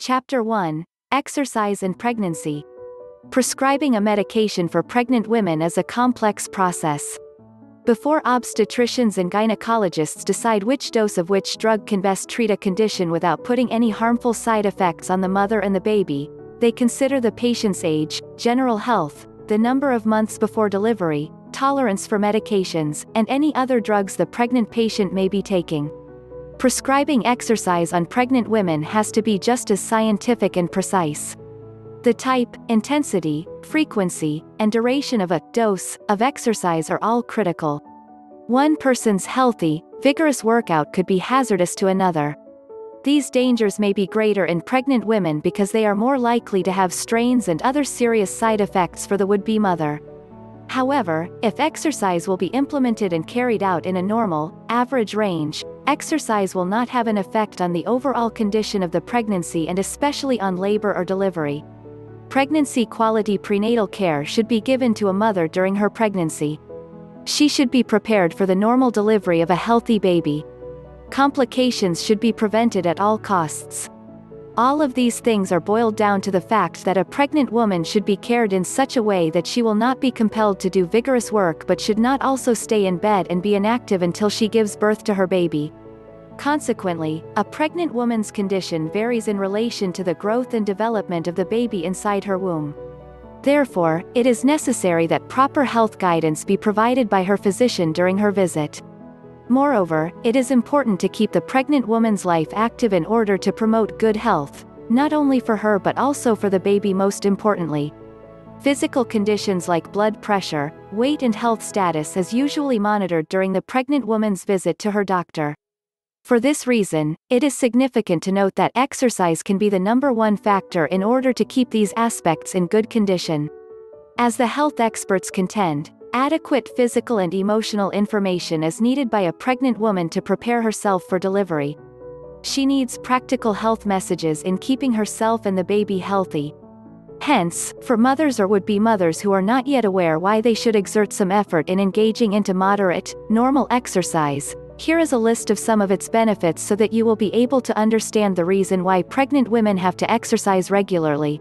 Chapter 1: Exercise and Pregnancy. Prescribing a medication for pregnant women is a complex process. Before obstetricians and gynecologists decide which dose of which drug can best treat a condition without putting any harmful side effects on the mother and the baby, they consider the patient's age, general health, the number of months before delivery, tolerance for medications, and any other drugs the pregnant patient may be taking. Prescribing exercise on pregnant women has to be just as scientific and precise. The type, intensity, frequency, and duration of a dose of exercise are all critical. One person's healthy, vigorous workout could be hazardous to another. These dangers may be greater in pregnant women because they are more likely to have strains and other serious side effects for the would-be mother. However, if exercise will be implemented and carried out in a normal, average range, exercise will not have an effect on the overall condition of the pregnancy and especially on labor or delivery. Pregnancy quality prenatal care should be given to a mother during her pregnancy. She should be prepared for the normal delivery of a healthy baby. Complications should be prevented at all costs. All of these things are boiled down to the fact that a pregnant woman should be cared in such a way that she will not be compelled to do vigorous work but should not also stay in bed and be inactive until she gives birth to her baby. Consequently, a pregnant woman's condition varies in relation to the growth and development of the baby inside her womb. Therefore, it is necessary that proper health guidance be provided by her physician during her visit. Moreover, it is important to keep the pregnant woman's life active in order to promote good health, not only for her but also for the baby. Most importantly, physical conditions like blood pressure, weight and health status is usually monitored during the pregnant woman's visit to her doctor. For this reason, it is significant to note that exercise can be the number one factor in order to keep these aspects in good condition. As the health experts contend, adequate physical and emotional information is needed by a pregnant woman to prepare herself for delivery. She needs practical health messages in keeping herself and the baby healthy. Hence, for mothers or would-be mothers who are not yet aware why they should exert some effort in engaging into moderate, normal exercise, here is a list of some of its benefits so that you will be able to understand the reason why pregnant women have to exercise regularly.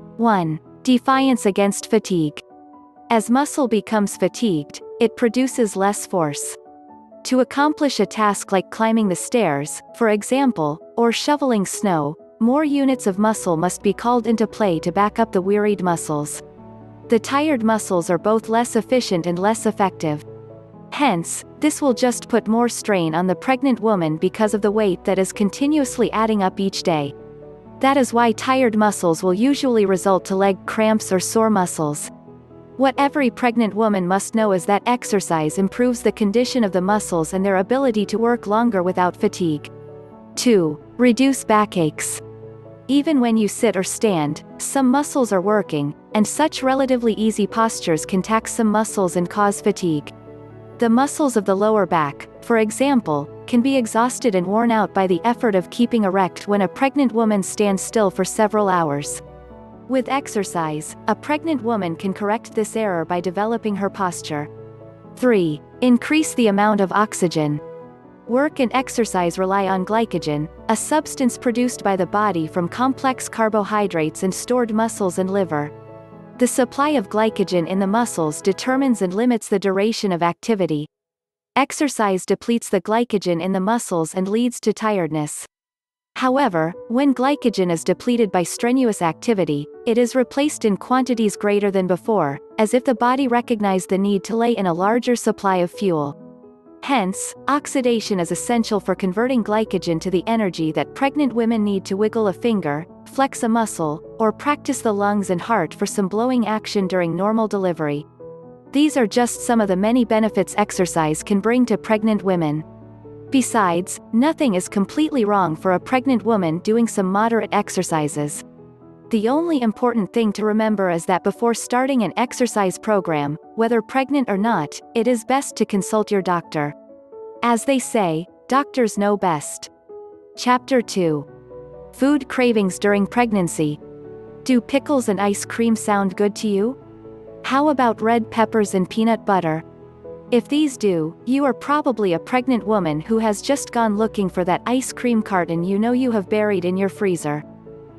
1. Defiance against fatigue. As muscle becomes fatigued, it produces less force. To accomplish a task like climbing the stairs, for example, or shoveling snow, more units of muscle must be called into play to back up the wearied muscles. The tired muscles are both less efficient and less effective. Hence, this will just put more strain on the pregnant woman because of the weight that is continuously adding up each day. That is why tired muscles will usually result to leg cramps or sore muscles. What every pregnant woman must know is that exercise improves the condition of the muscles and their ability to work longer without fatigue. 2. Reduce backaches. Even when you sit or stand, some muscles are working, and such relatively easy postures can tax some muscles and cause fatigue. The muscles of the lower back, for example, can be exhausted and worn out by the effort of keeping erect when a pregnant woman stands still for several hours. With exercise, a pregnant woman can correct this error by developing her posture. 3. Increase the amount of oxygen. Work and exercise rely on glycogen, a substance produced by the body from complex carbohydrates and stored muscles and liver. The supply of glycogen in the muscles determines and limits the duration of activity. Exercise depletes the glycogen in the muscles and leads to tiredness. However, when glycogen is depleted by strenuous activity, it is replaced in quantities greater than before, as if the body recognized the need to lay in a larger supply of fuel. Hence, oxidation is essential for converting glycogen to the energy that pregnant women need to wiggle a finger, flex a muscle, or practice the lungs and heart for some blowing action during normal delivery. These are just some of the many benefits exercise can bring to pregnant women. Besides, nothing is completely wrong for a pregnant woman doing some moderate exercises. The only important thing to remember is that before starting an exercise program, whether pregnant or not, it is best to consult your doctor. As they say, doctors know best. Chapter 2. Food cravings during pregnancy. Do pickles and ice cream sound good to you? How about red peppers and peanut butter? If these do, you are probably a pregnant woman who has just gone looking for that ice cream carton you know you have buried in your freezer.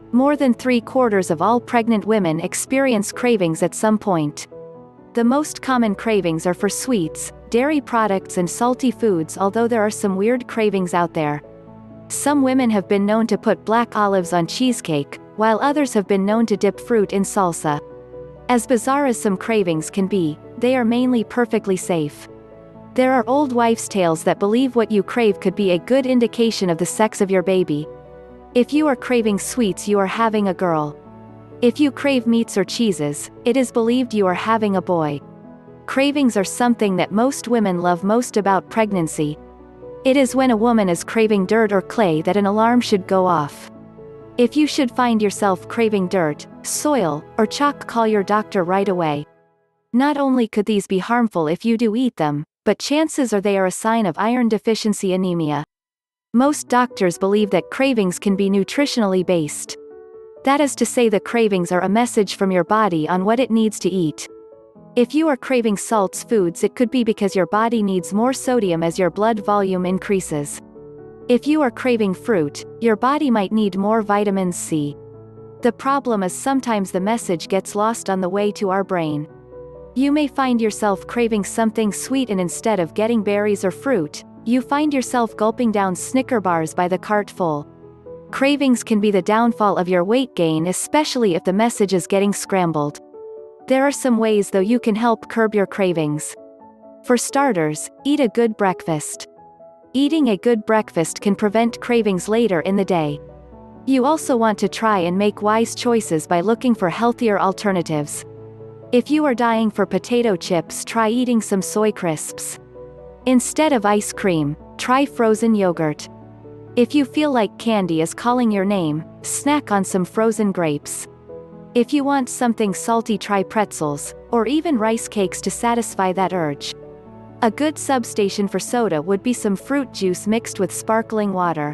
More than 3/4 of all pregnant women experience cravings at some point. The most common cravings are for sweets, dairy products and salty foods, although there are some weird cravings out there. Some women have been known to put black olives on cheesecake, while others have been known to dip fruit in salsa. As bizarre as some cravings can be, they are mainly perfectly safe. There are old wives' tales that believe what you crave could be a good indication of the sex of your baby. If you are craving sweets, you are having a girl. If you crave meats or cheeses, it is believed you are having a boy. Cravings are something that most women love most about pregnancy. It is when a woman is craving dirt or clay that an alarm should go off. If you should find yourself craving dirt, soil, or chalk, call your doctor right away. Not only could these be harmful if you do eat them, but chances are they are a sign of iron deficiency anemia. Most doctors believe that cravings can be nutritionally based. That is to say, the cravings are a message from your body on what it needs to eat. If you are craving salts foods, it could be because your body needs more sodium as your blood volume increases. If you are craving fruit, your body might need more vitamin C. The problem is sometimes the message gets lost on the way to our brain. You may find yourself craving something sweet, and instead of getting berries or fruit, you find yourself gulping down Snicker bars by the cart full. Cravings can be the downfall of your weight gain, especially if the message is getting scrambled. There are some ways though you can help curb your cravings. For starters, eat a good breakfast. Eating a good breakfast can prevent cravings later in the day. You also want to try and make wise choices by looking for healthier alternatives. If you are dying for potato chips, try eating some soy crisps. Instead of ice cream, try frozen yogurt. If you feel like candy is calling your name, snack on some frozen grapes. If you want something salty, try pretzels, or even rice cakes to satisfy that urge. A good substitution for soda would be some fruit juice mixed with sparkling water.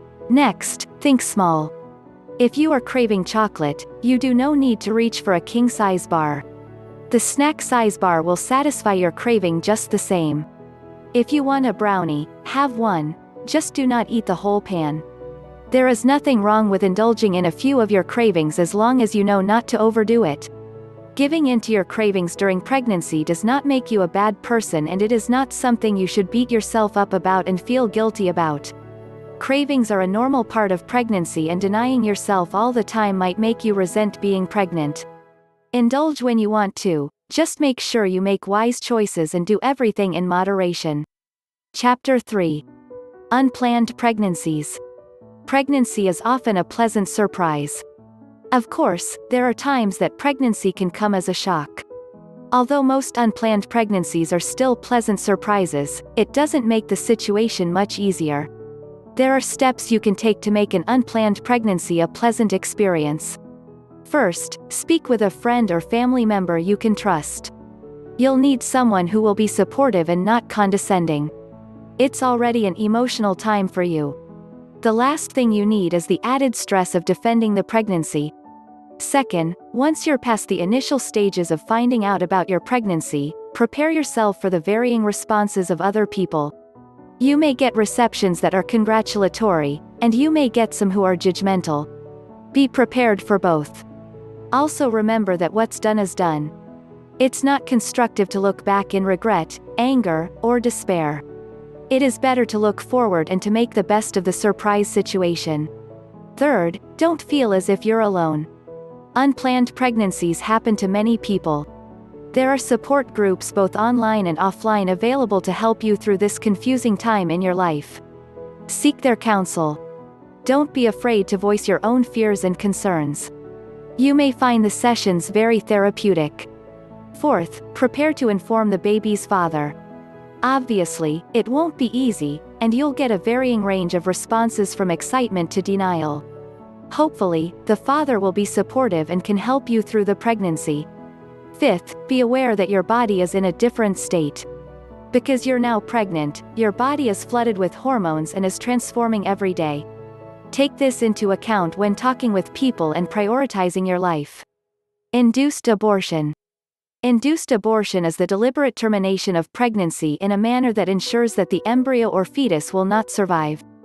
Next, think small. If you are craving chocolate, you do no need to reach for a king-size bar. The snack-size bar will satisfy your craving just the same. If you want a brownie, have one, just do not eat the whole pan. There is nothing wrong with indulging in a few of your cravings as long as you know not to overdo it. Giving in to your cravings during pregnancy does not make you a bad person, and it is not something you should beat yourself up about and feel guilty about. Cravings are a normal part of pregnancy, and denying yourself all the time might make you resent being pregnant. Indulge when you want to, just make sure you make wise choices and do everything in moderation. Chapter 3. Unplanned Pregnancies. Pregnancy is often a pleasant surprise. Of course, there are times that pregnancy can come as a shock. Although most unplanned pregnancies are still pleasant surprises, it doesn't make the situation much easier. There are steps you can take to make an unplanned pregnancy a pleasant experience. First, speak with a friend or family member you can trust. You'll need someone who will be supportive and not condescending. It's already an emotional time for you. The last thing you need is the added stress of defending the pregnancy. Second, once you're past the initial stages of finding out about your pregnancy, prepare yourself for the varying responses of other people. You may get receptions that are congratulatory, and you may get some who are judgmental. Be prepared for both. Also remember that what's done is done. It's not constructive to look back in regret, anger, or despair. It is better to look forward and to make the best of the surprise situation. Third, don't feel as if you're alone. Unplanned pregnancies happen to many people. There are support groups both online and offline available to help you through this confusing time in your life. Seek their counsel. Don't be afraid to voice your own fears and concerns. You may find the sessions very therapeutic. Fourth, prepare to inform the baby's father. Obviously, it won't be easy, and you'll get a varying range of responses from excitement to denial. Hopefully, the father will be supportive and can help you through the pregnancy. Fifth, be aware that your body is in a different state. Because you're now pregnant, your body is flooded with hormones and is transforming every day. Take this into account when talking with people and prioritizing your life. Induced abortion. Induced abortion is the deliberate termination of pregnancy in a manner that ensures that the embryo or fetus will not survive.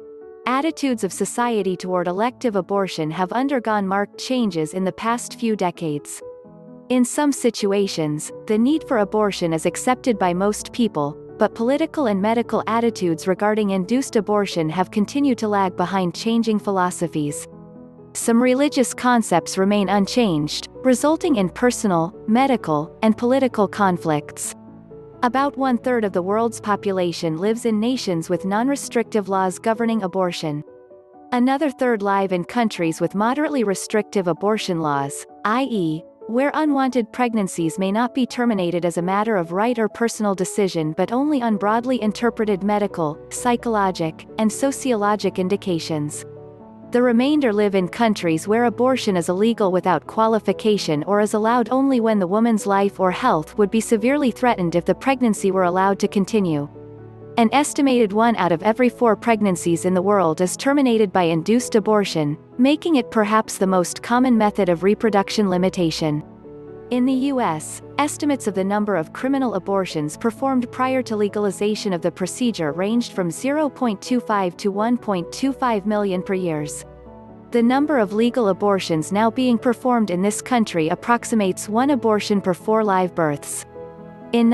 attitudes of society toward elective abortion have undergone marked changes in the past few decades. In some situations, the need for abortion is accepted by most people, but political and medical attitudes regarding induced abortion have continued to lag behind changing philosophies. Some religious concepts remain unchanged, resulting in personal, medical, and political conflicts. About 1/3 of the world's population lives in nations with non-restrictive laws governing abortion. Another third live in countries with moderately restrictive abortion laws, i.e., where unwanted pregnancies may not be terminated as a matter of right or personal decision but only on broadly interpreted medical, psychologic, and sociologic indications. The remainder live in countries where abortion is illegal without qualification or is allowed only when the woman's life or health would be severely threatened if the pregnancy were allowed to continue. An estimated 1 out of every 4 pregnancies in the world is terminated by induced abortion, making it perhaps the most common method of reproduction limitation. In the U.S., estimates of the number of criminal abortions performed prior to legalization of the procedure ranged from 0.25 to 1.25 million per year. The number of legal abortions now being performed in this country approximates 1 abortion per 4 live births. In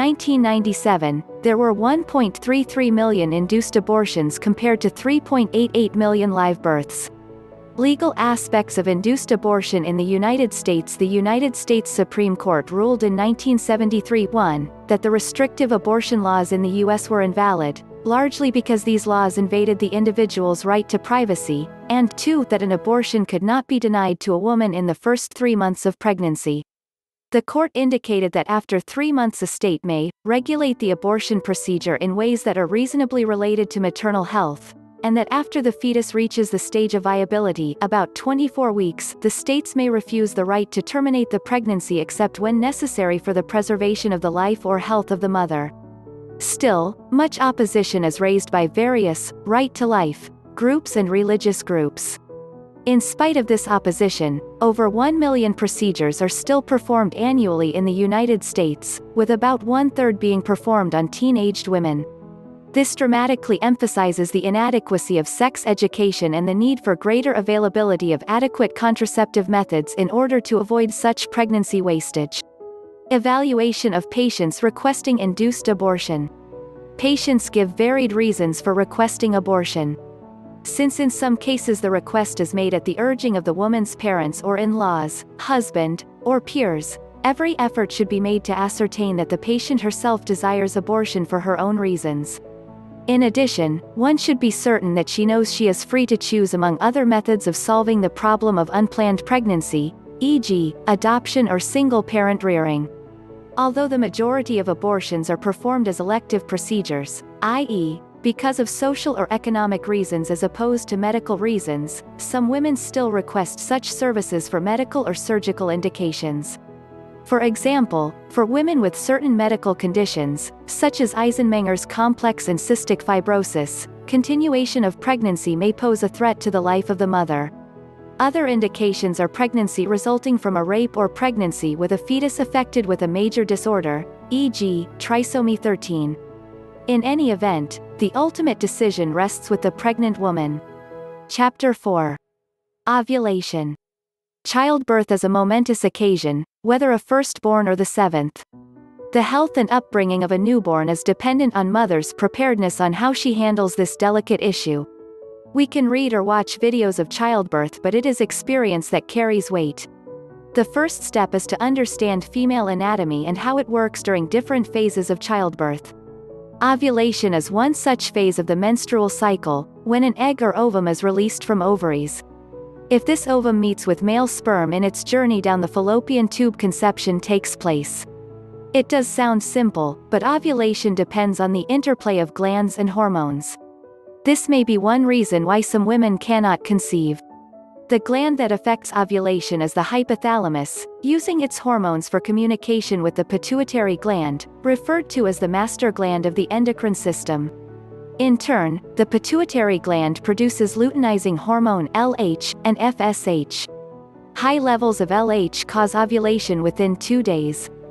1997, there were 1.33 million induced abortions compared to 3.88 million live births. Legal aspects of induced abortion in the United States. The United States Supreme Court ruled in 1973 1. That the restrictive abortion laws in the U.S. were invalid, largely because these laws invaded the individual's right to privacy, and 2. That an abortion could not be denied to a woman in the first 3 months of pregnancy. The court indicated that after 3 months a state may regulate the abortion procedure in ways that are reasonably related to maternal health, and that after the fetus reaches the stage of viability, about 24 weeks, the states may refuse the right to terminate the pregnancy except when necessary for the preservation of the life or health of the mother. Still, much opposition is raised by various right to life groups and religious groups. In spite of this opposition, over 1 million procedures are still performed annually in the United States, with about 1/3 being performed on teen-aged women. This dramatically emphasizes the inadequacy of sex education and the need for greater availability of adequate contraceptive methods in order to avoid such pregnancy wastage. Evaluation of patients requesting induced abortion. Patients give varied reasons for requesting abortion. Since in some cases the request is made at the urging of the woman's parents or in-laws, husband, or peers, every effort should be made to ascertain that the patient herself desires abortion for her own reasons. In addition, one should be certain that she knows she is free to choose among other methods of solving the problem of unplanned pregnancy, e.g., adoption or single-parent rearing. Although the majority of abortions are performed as elective procedures, i.e., because of social or economic reasons as opposed to medical reasons, some women still request such services for medical or surgical indications. For example, for women with certain medical conditions, such as Eisenmenger's complex and cystic fibrosis, continuation of pregnancy may pose a threat to the life of the mother. Other indications are pregnancy resulting from a rape or pregnancy with a fetus affected with a major disorder, e.g., trisomy 13. In any event, the ultimate decision rests with the pregnant woman. Chapter 4. Ovulation. Childbirth is a momentous occasion, whether a firstborn or the 7th. The health and upbringing of a newborn is dependent on mother's preparedness on how she handles this delicate issue. We can read or watch videos of childbirth, but it is experience that carries weight. The first step is to understand female anatomy and how it works during different phases of childbirth. Ovulation is one such phase of the menstrual cycle, when an egg or ovum is released from ovaries. If this ovum meets with male sperm in its journey down the fallopian tube, conception takes place. It does sound simple, but ovulation depends on the interplay of glands and hormones. This may be one reason why some women cannot conceive. The gland that affects ovulation is the hypothalamus, using its hormones for communication with the pituitary gland, referred to as the master gland of the endocrine system. In turn, the pituitary gland produces luteinizing hormone LH and FSH. High levels of LH cause ovulation within 2 days.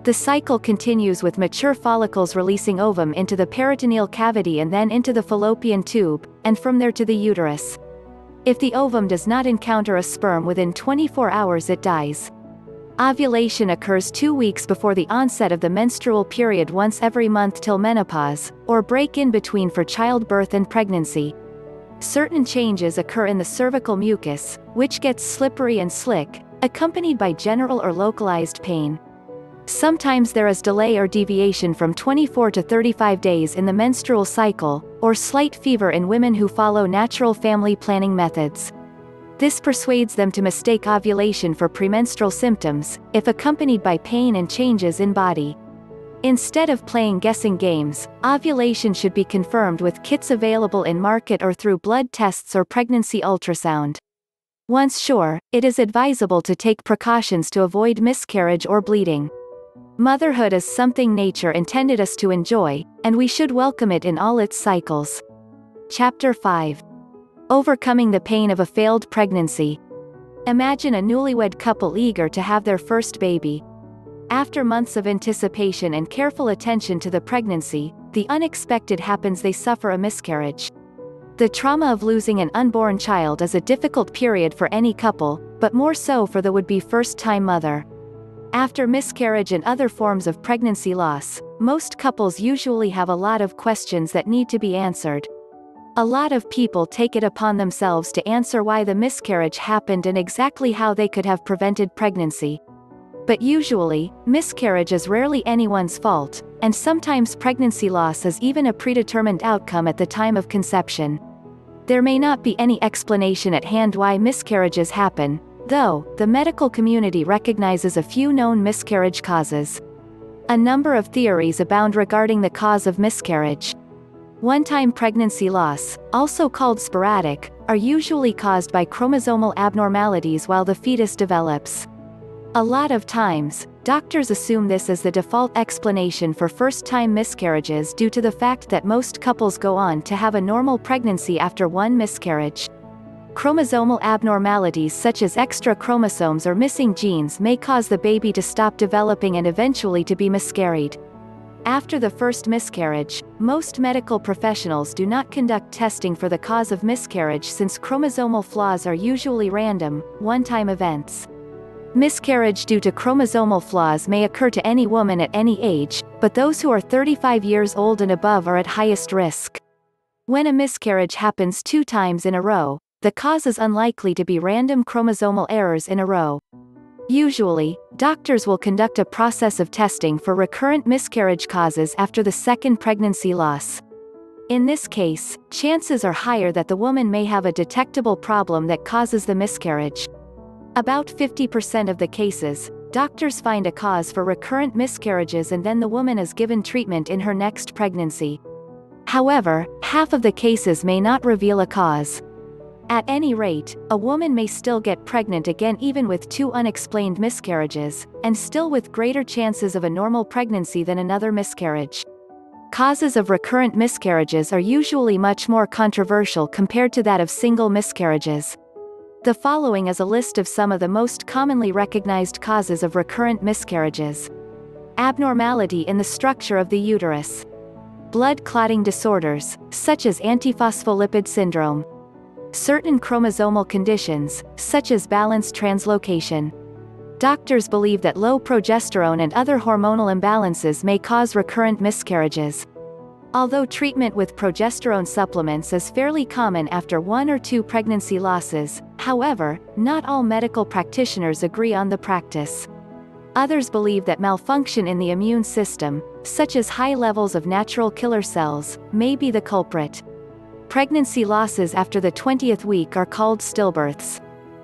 The cycle continues with mature follicles releasing ovum into the peritoneal cavity and then into the fallopian tube, and from there to the uterus. If the ovum does not encounter a sperm within 24 hours, it dies. Ovulation occurs 2 weeks before the onset of the menstrual period once every month till menopause, or break in between for childbirth and pregnancy. Certain changes occur in the cervical mucus, which gets slippery and slick, accompanied by general or localized pain. Sometimes there is delay or deviation from 24 to 35 days in the menstrual cycle, or slight fever in women who follow natural family planning methods. This persuades them to mistake ovulation for premenstrual symptoms, if accompanied by pain and changes in body. Instead of playing guessing games, ovulation should be confirmed with kits available in market or through blood tests or pregnancy ultrasound. Once sure, it is advisable to take precautions to avoid miscarriage or bleeding. Motherhood is something nature intended us to enjoy, and we should welcome it in all its cycles. Chapter 5. Overcoming the pain of a failed pregnancy. Imagine a newlywed couple eager to have their first baby. After months of anticipation and careful attention to the pregnancy, the unexpected happens: they suffer a miscarriage. The trauma of losing an unborn child is a difficult period for any couple, but more so for the would-be first-time mother. After miscarriage and other forms of pregnancy loss, most couples usually have a lot of questions that need to be answered. A lot of people take it upon themselves to answer why the miscarriage happened and exactly how they could have prevented pregnancy. But usually, miscarriage is rarely anyone's fault, and sometimes pregnancy loss is even a predetermined outcome at the time of conception. There may not be any explanation at hand why miscarriages happen, though the medical community recognizes a few known miscarriage causes. A number of theories abound regarding the cause of miscarriage. One-time pregnancy loss, also called sporadic, are usually caused by chromosomal abnormalities while the fetus develops. A lot of times, doctors assume this as the default explanation for first-time miscarriages due to the fact that most couples go on to have a normal pregnancy after one miscarriage. Chromosomal abnormalities such as extra chromosomes or missing genes may cause the baby to stop developing and eventually to be miscarried. After the first miscarriage, most medical professionals do not conduct testing for the cause of miscarriage since chromosomal flaws are usually random, one-time events. Miscarriage due to chromosomal flaws may occur to any woman at any age, but those who are 35 years old and above are at highest risk. When a miscarriage happens 2 times in a row, the cause is unlikely to be random chromosomal errors in a row. Usually, doctors will conduct a process of testing for recurrent miscarriage causes after the second pregnancy loss. In this case, chances are higher that the woman may have a detectable problem that causes the miscarriage. About 50% of the cases, doctors find a cause for recurrent miscarriages and then the woman is given treatment in her next pregnancy. However, half of the cases may not reveal a cause. At any rate, a woman may still get pregnant again even with 2 unexplained miscarriages, and still with greater chances of a normal pregnancy than another miscarriage. Causes of recurrent miscarriages are usually much more controversial compared to that of single miscarriages. The following is a list of some of the most commonly recognized causes of recurrent miscarriages. Abnormality in the structure of the uterus. Blood clotting disorders, such as antiphospholipid syndrome. Certain chromosomal conditions, such as balanced translocation. Doctors believe that low progesterone and other hormonal imbalances may cause recurrent miscarriages. Although treatment with progesterone supplements is fairly common after 1 or 2 pregnancy losses, however, not all medical practitioners agree on the practice. Others believe that malfunction in the immune system, such as high levels of natural killer cells, may be the culprit. Pregnancy losses after the 20th week are called stillbirths.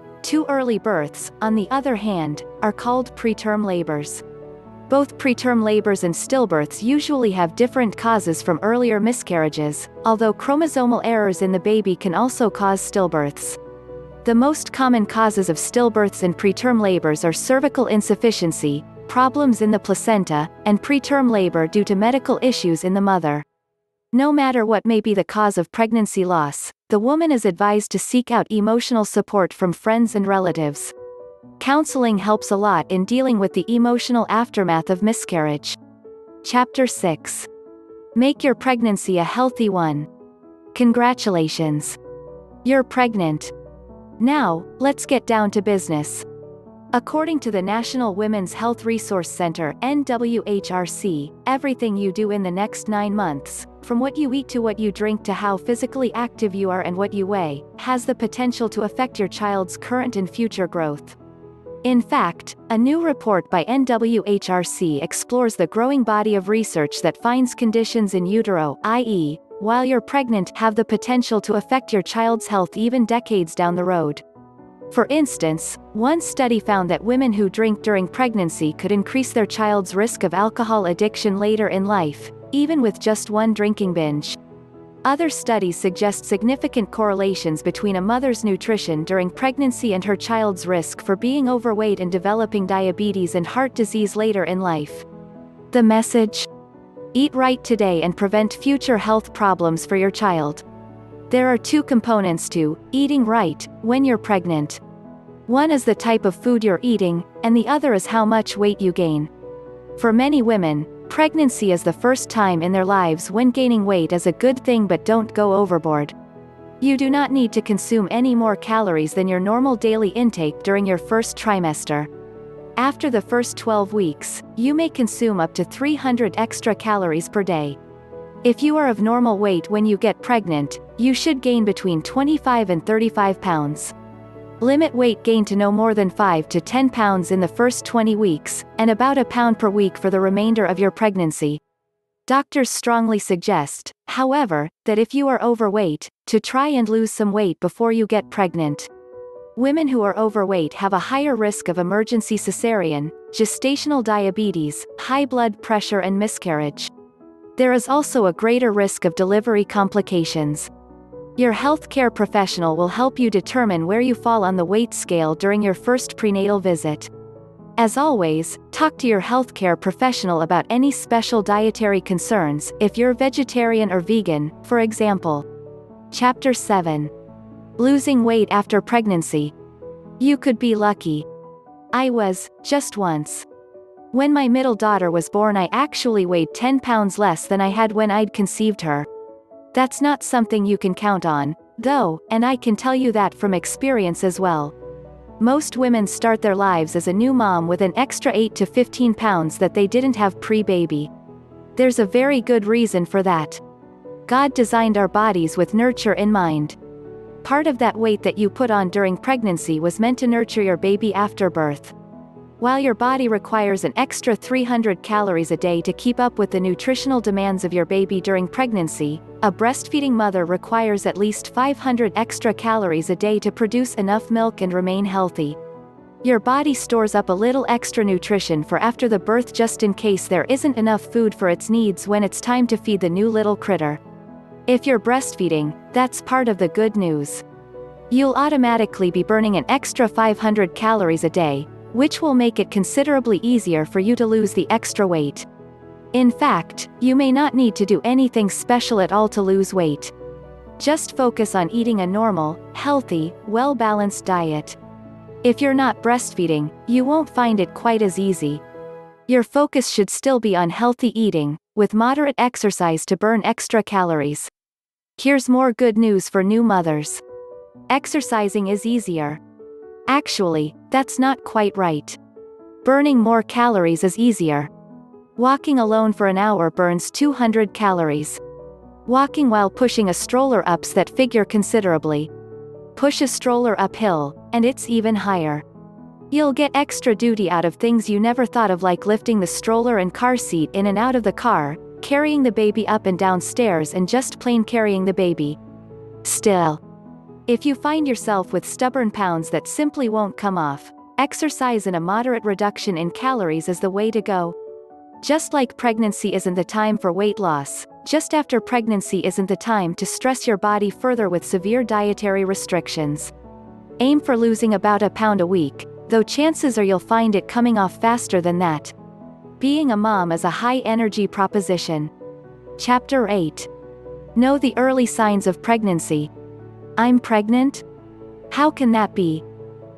2 early births, on the other hand, are called preterm labors. Both preterm labors and stillbirths usually have different causes from earlier miscarriages, although chromosomal errors in the baby can also cause stillbirths. The most common causes of stillbirths and preterm labors are cervical insufficiency, problems in the placenta, and preterm labor due to medical issues in the mother. No matter what may be the cause of pregnancy loss, the woman is advised to seek out emotional support from friends and relatives. Counseling helps a lot in dealing with the emotional aftermath of miscarriage. Chapter 6. Make your pregnancy a healthy one. Congratulations! You're pregnant. Now, let's get down to business. According to the National Women's Health Resource Center (NWHRC), everything you do in the next 9 months, from what you eat to what you drink to how physically active you are and what you weigh, has the potential to affect your child's current and future growth. In fact, a new report by NWHRC explores the growing body of research that finds conditions in utero, i.e., while you're pregnant, have the potential to affect your child's health even decades down the road. For instance, one study found that women who drink during pregnancy could increase their child's risk of alcohol addiction later in life, even with just one drinking binge. Other studies suggest significant correlations between a mother's nutrition during pregnancy and her child's risk for being overweight and developing diabetes and heart disease later in life. The message? Eat right today and prevent future health problems for your child. There are 2 components to eating right when you're pregnant. One is the type of food you're eating, and the other is how much weight you gain. For many women, pregnancy is the first time in their lives when gaining weight is a good thing, but don't go overboard. You do not need to consume any more calories than your normal daily intake during your first trimester. After the first 12 weeks, you may consume up to 300 extra calories per day. If you are of normal weight when you get pregnant, you should gain between 25 and 35 pounds. Limit weight gain to no more than 5 to 10 pounds in the first 20 weeks, and about a pound per week for the remainder of your pregnancy. Doctors strongly suggest, however, that if you are overweight, to try and lose some weight before you get pregnant. Women who are overweight have a higher risk of emergency cesarean, gestational diabetes, high blood pressure and miscarriage. There is also a greater risk of delivery complications. Your healthcare professional will help you determine where you fall on the weight scale during your first prenatal visit. As always, talk to your healthcare professional about any special dietary concerns if you're vegetarian or vegan, for example. Chapter 7. Losing weight after pregnancy. You could be lucky. I was, just once. When my middle daughter was born, I actually weighed 10 pounds less than I had when I'd conceived her. That's not something you can count on, though, and I can tell you that from experience as well. Most women start their lives as a new mom with an extra 8 to 15 pounds that they didn't have pre-baby. There's a very good reason for that. God designed our bodies with nurture in mind. Part of that weight that you put on during pregnancy was meant to nurture your baby after birth. While your body requires an extra 300 calories a day to keep up with the nutritional demands of your baby during pregnancy, a breastfeeding mother requires at least 500 extra calories a day to produce enough milk and remain healthy. Your body stores up a little extra nutrition for after the birth just in case there isn't enough food for its needs when it's time to feed the new little critter. If you're breastfeeding, that's part of the good news. You'll automatically be burning an extra 500 calories a day, which will make it considerably easier for you to lose the extra weight. In fact, you may not need to do anything special at all to lose weight. Just focus on eating a normal, healthy, well-balanced diet. If you're not breastfeeding, you won't find it quite as easy. Your focus should still be on healthy eating, with moderate exercise to burn extra calories. Here's more good news for new mothers. Exercising is easier. Actually, that's not quite right. Burning more calories is easier. Walking alone for an hour burns 200 calories. Walking while pushing a stroller ups that figure considerably. Push a stroller uphill, and it's even higher. You'll get extra duty out of things you never thought of, like lifting the stroller and car seat in and out of the car, carrying the baby up and down stairs, and just plain carrying the baby. Still, if you find yourself with stubborn pounds that simply won't come off, exercise and a moderate reduction in calories is the way to go. Just like pregnancy isn't the time for weight loss, just after pregnancy isn't the time to stress your body further with severe dietary restrictions. Aim for losing about a pound a week, though chances are you'll find it coming off faster than that. Being a mom is a high-energy proposition. Chapter 8. Know the early signs of pregnancy. I'm pregnant? How can that be?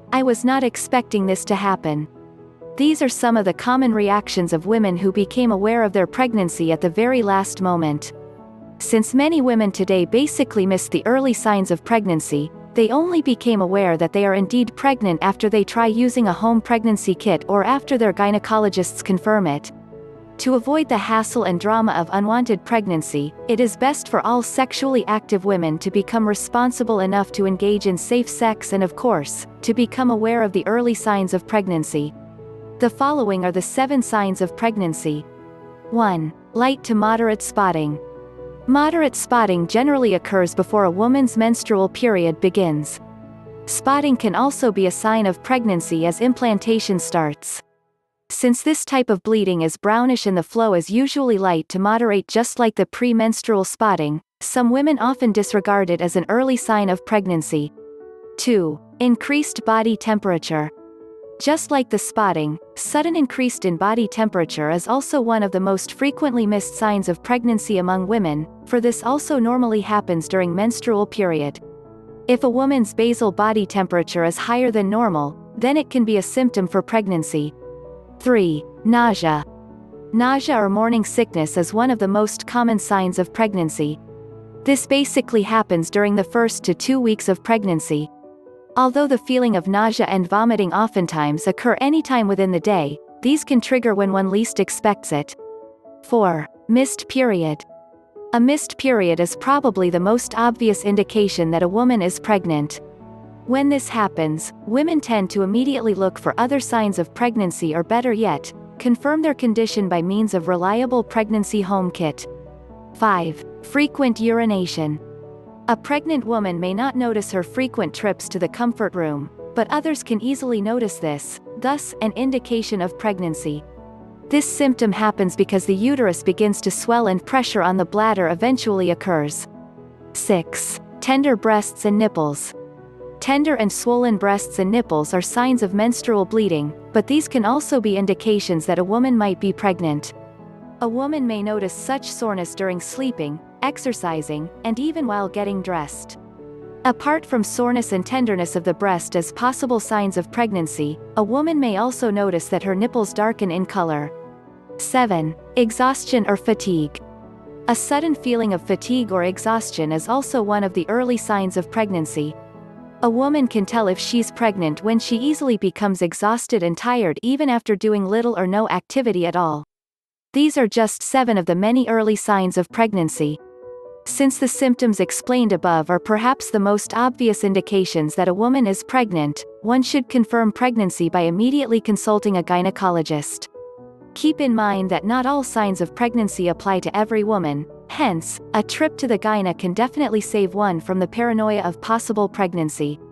I was not expecting this to happen. These are some of the common reactions of women who became aware of their pregnancy at the very last moment. Since many women today basically miss the early signs of pregnancy, they only became aware that they are indeed pregnant after they try using a home pregnancy kit or after their gynecologists confirm it. To avoid the hassle and drama of unwanted pregnancy, it is best for all sexually active women to become responsible enough to engage in safe sex and, of course, to become aware of the early signs of pregnancy. The following are the 7 signs of pregnancy. 1. Light to moderate spotting. Moderate spotting generally occurs before a woman's menstrual period begins. Spotting can also be a sign of pregnancy as implantation starts. Since this type of bleeding is brownish and the flow is usually light to moderate just like the premenstrual spotting, some women often disregard it as an early sign of pregnancy. 2. Increased body temperature. Just like the spotting, sudden increase in body temperature is also one of the most frequently missed signs of pregnancy among women, for this also normally happens during menstrual period. If a woman's basal body temperature is higher than normal, then it can be a symptom for pregnancy. 3. Nausea. Nausea or morning sickness is one of the most common signs of pregnancy. This basically happens during the first to 2 weeks of pregnancy. Although the feeling of nausea and vomiting oftentimes occur anytime within the day, these can trigger when one least expects it. 4. Missed period. A missed period is probably the most obvious indication that a woman is pregnant. When this happens, women tend to immediately look for other signs of pregnancy or better yet, confirm their condition by means of reliable pregnancy home kit. 5. Frequent urination. A pregnant woman may not notice her frequent trips to the comfort room, but others can easily notice this, thus an indication of pregnancy. This symptom happens because the uterus begins to swell and pressure on the bladder eventually occurs. 6. Tender breasts and nipples. Tender and swollen breasts and nipples are signs of menstrual bleeding, but these can also be indications that a woman might be pregnant. A woman may notice such soreness during sleeping, exercising, and even while getting dressed. Apart from soreness and tenderness of the breast as possible signs of pregnancy, a woman may also notice that her nipples darken in color. 7. Exhaustion or fatigue. A sudden feeling of fatigue or exhaustion is also one of the early signs of pregnancy. A woman can tell if she's pregnant when she easily becomes exhausted and tired even after doing little or no activity at all. These are just 7 of the many early signs of pregnancy. Since the symptoms explained above are perhaps the most obvious indications that a woman is pregnant, one should confirm pregnancy by immediately consulting a gynecologist. Keep in mind that not all signs of pregnancy apply to every woman, hence, a trip to the gyne can definitely save one from the paranoia of possible pregnancy.